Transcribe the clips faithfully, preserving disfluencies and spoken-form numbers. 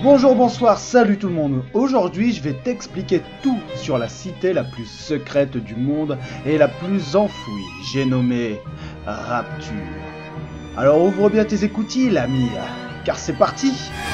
Bonjour, bonsoir, salut tout le monde. Aujourd'hui, je vais t'expliquer tout sur la cité la plus secrète du monde et la plus enfouie. J'ai nommé Rapture. Alors ouvre bien tes écoutilles, l'ami, car c'est parti.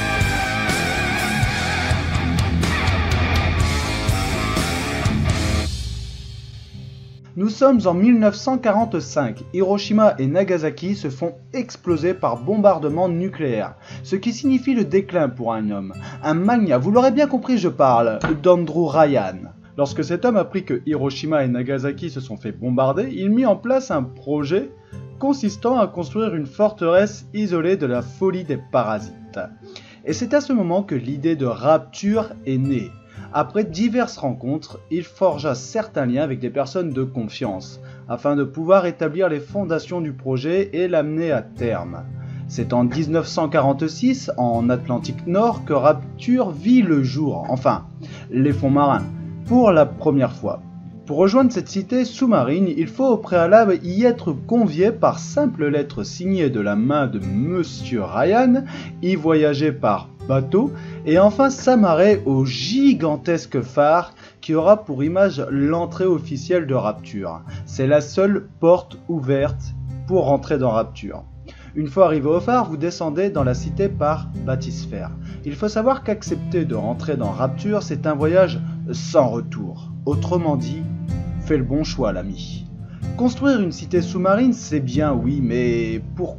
Nous sommes en mille neuf cent quarante-cinq, Hiroshima et Nagasaki se font exploser par bombardement nucléaire, ce qui signifie le déclin pour un homme, un magnat, vous l'aurez bien compris je parle, d'Andrew Ryan. Lorsque cet homme apprit que Hiroshima et Nagasaki se sont fait bombarder, il mit en place un projet consistant à construire une forteresse isolée de la folie des parasites. Et c'est à ce moment que l'idée de Rapture est née. Après diverses rencontres, il forgea certains liens avec des personnes de confiance, afin de pouvoir établir les fondations du projet et l'amener à terme. C'est en mille neuf cent quarante-six, en Atlantique Nord, que Rapture vit le jour, enfin, les fonds marins, pour la première fois. Pour rejoindre cette cité sous-marine, il faut au préalable y être convié par simple lettre signée de la main de Monsieur Ryan, y voyager par bateau, et enfin s'amarrer au gigantesque phare qui aura pour image l'entrée officielle de Rapture. C'est la seule porte ouverte pour rentrer dans Rapture. Une fois arrivé au phare, vous descendez dans la cité par bathysphère. Il faut savoir qu'accepter de rentrer dans Rapture, c'est un voyage sans retour. Autrement dit, fais le bon choix, l'ami. Construire une cité sous-marine, c'est bien, oui, mais pourquoi ?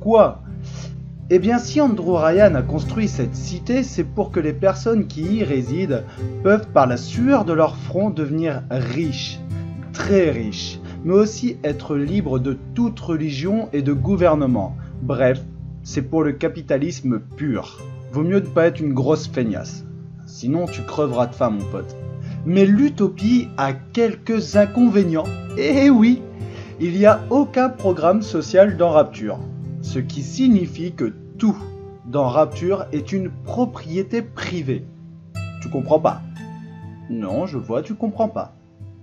Eh bien, si Andrew Ryan a construit cette cité, c'est pour que les personnes qui y résident peuvent par la sueur de leur front devenir riches, très riches, mais aussi être libres de toute religion et de gouvernement. Bref, c'est pour le capitalisme pur. Vaut mieux ne pas être une grosse feignasse, sinon tu creveras de faim, mon pote. Mais l'utopie a quelques inconvénients. Et oui, il n'y a aucun programme social dans Rapture, ce qui signifie que tout dans Rapture est une propriété privée. Tu comprends pas? Non, je vois, tu comprends pas.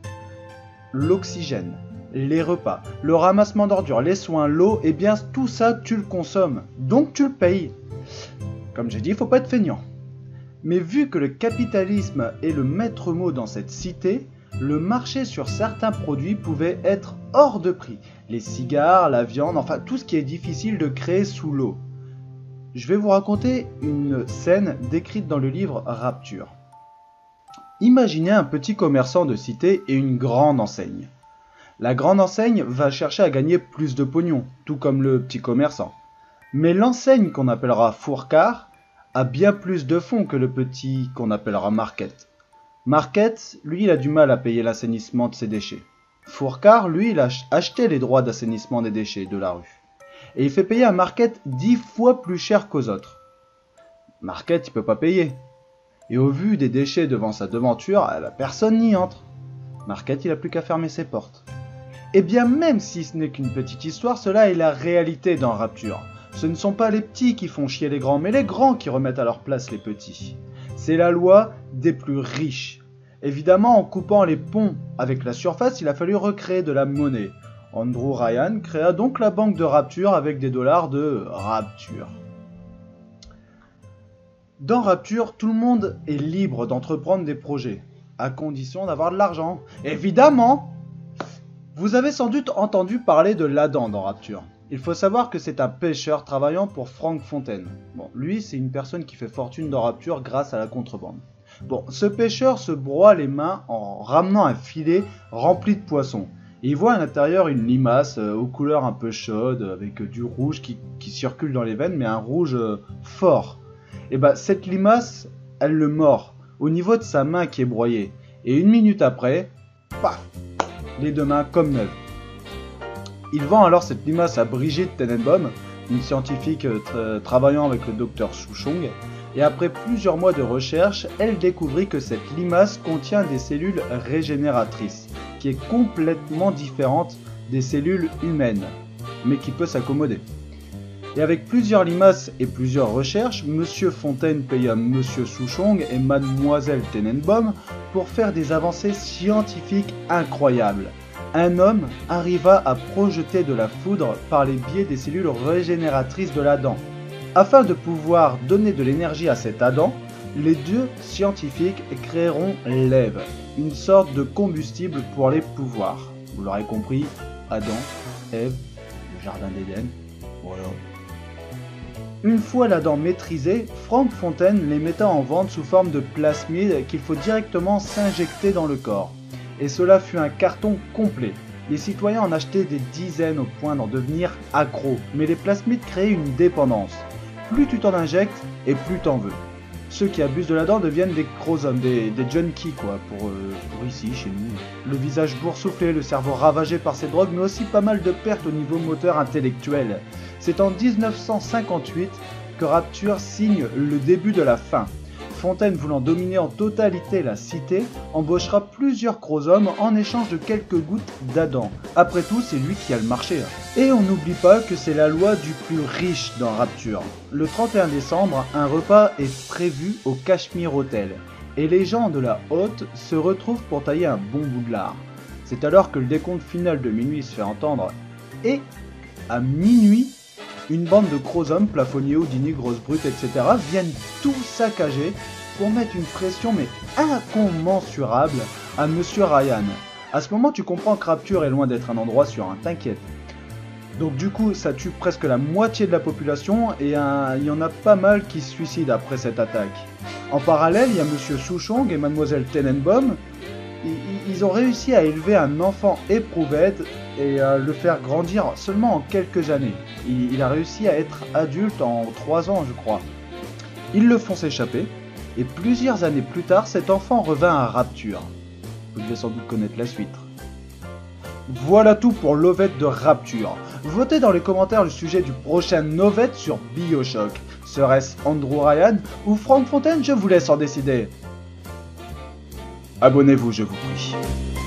L'oxygène, les repas, le ramassement d'ordures, les soins, l'eau, eh bien tout ça tu le consommes, donc tu le payes. Comme j'ai dit, il faut pas être feignant. Mais vu que le capitalisme est le maître mot dans cette cité, le marché sur certains produits pouvait être hors de prix. Les cigares, la viande, enfin tout ce qui est difficile de créer sous l'eau. Je vais vous raconter une scène décrite dans le livre Rapture. Imaginez un petit commerçant de cité et une grande enseigne. La grande enseigne va chercher à gagner plus de pognon, tout comme le petit commerçant. Mais l'enseigne qu'on appellera Fourcard a bien plus de fonds que le petit qu'on appellera Market. Market, lui, il a du mal à payer l'assainissement de ses déchets. Fourcard, lui, il a acheté les droits d'assainissement des déchets de la rue. Et il fait payer à Market dix fois plus cher qu'aux autres. Market, il peut pas payer. Et au vu des déchets devant sa devanture, la personne n'y entre. Market, il a plus qu'à fermer ses portes. Et bien même si ce n'est qu'une petite histoire, cela est la réalité dans Rapture. Ce ne sont pas les petits qui font chier les grands, mais les grands qui remettent à leur place les petits. C'est la loi des plus riches. Évidemment, en coupant les ponts avec la surface, il a fallu recréer de la monnaie. Andrew Ryan créa donc la banque de Rapture avec des dollars de Rapture. Dans Rapture, tout le monde est libre d'entreprendre des projets, à condition d'avoir de l'argent. Évidemment! Vous avez sans doute entendu parler de l'Adam dans Rapture. Il faut savoir que c'est un pêcheur travaillant pour Frank Fontaine. Bon, lui, c'est une personne qui fait fortune dans Rapture grâce à la contrebande. Bon, ce pêcheur se broie les mains en ramenant un filet rempli de poissons. Et il voit à l'intérieur une limace euh, aux couleurs un peu chaudes, avec euh, du rouge qui, qui circule dans les veines, mais un rouge euh, fort. Et bah, cette limace, elle le mord, au niveau de sa main qui est broyée. Et une minute après, paf, les deux mains comme neuves. Il vend alors cette limace à Brigitte Tenenbaum, une scientifique tra travaillant avec le docteur Souchong, et après plusieurs mois de recherche, elle découvrit que cette limace contient des cellules régénératrices, qui est complètement différente des cellules humaines, mais qui peut s'accommoder. Et avec plusieurs limaces et plusieurs recherches, Monsieur Fontaine paya Monsieur Souchong et Mademoiselle Tenenbaum pour faire des avancées scientifiques incroyables. Un homme arriva à projeter de la foudre par les biais des cellules régénératrices de l'Adam. Afin de pouvoir donner de l'énergie à cet Adam, Les deux scientifiques créeront l'Ève, une sorte de combustible pour les pouvoirs. Vous l'aurez compris, Adam, Ève, le jardin d'Éden, voilà. Une fois la dent maîtrisée, Frank Fontaine les mettait en vente sous forme de plasmide qu'il faut directement s'injecter dans le corps. Et cela fut un carton complet. Les citoyens en achetaient des dizaines au point d'en devenir accros, mais les plasmides créaient une dépendance. Plus tu t'en injectes, et plus t'en veux. Ceux qui abusent de la dent deviennent des gros hommes, des, des junkies quoi, pour, euh, pour ici, chez nous. Le visage boursouflé, le cerveau ravagé par ces drogues, mais aussi pas mal de pertes au niveau moteur intellectuel. C'est en mille neuf cent cinquante-huit que Rapture signe le début de la fin. Fontaine, voulant dominer en totalité la cité, embauchera plusieurs gros hommes en échange de quelques gouttes d'Adam. Après tout, c'est lui qui a le marché. Et on n'oublie pas que c'est la loi du plus riche dans Rapture. Le trente et un décembre, un repas est prévu au Cashmere Hotel. Et les gens de la haute se retrouvent pour tailler un bon bout de lard. C'est alors que le décompte final de minuit se fait entendre. Et, à minuit, une bande de gros hommes, plafonniers, houdini, grosses brutes, et cetera viennent tout saccager pour mettre une pression mais incommensurable à Monsieur Ryan. À ce moment, tu comprends que Rapture est loin d'être un endroit sûr, hein, t'inquiète. Donc du coup, ça tue presque la moitié de la population et un, il y en a pas mal qui se suicident après cette attaque. En parallèle, il y a Monsieur Souchong et Mademoiselle Tenenbaum. Ils ont réussi à élever un enfant éprouvette et à le faire grandir seulement en quelques années. Il a réussi à être adulte en trois ans, je crois. Ils le font s'échapper, et plusieurs années plus tard, cet enfant revint à Rapture. Vous devez sans doute connaître la suite. Voilà tout pour l'Ovette de Rapture. Votez dans les commentaires le sujet du prochain Ovette sur BioShock. Serait-ce Andrew Ryan ou Frank Fontaine? Je vous laisse en décider. Abonnez-vous, je vous prie.